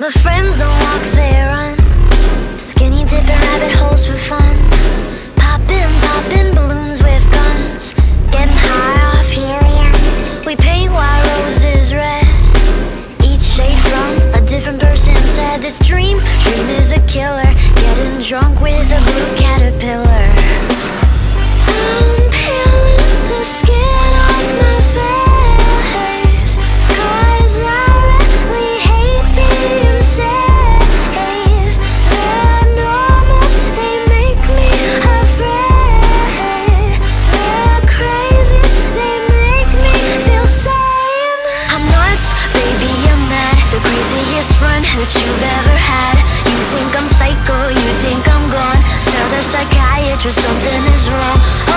but friends don't walk, they run. Skinny dipping rabbit holes for fun. Popping balloons with guns. Getting high off helium. We paint white roses red. Each shade from a different person said this dream is a killer. Getting drunk with a blue caterpillar. I'm peeling the skin off my face, 'cause I really hate being safe. The normals, they make me afraid. The crazies, they make me feel sane. I'm nuts, baby, I'm mad. The craziest friend that you've ever had. You think I'm psycho, you think I'm gone. Tell the psychiatrist something is wrong.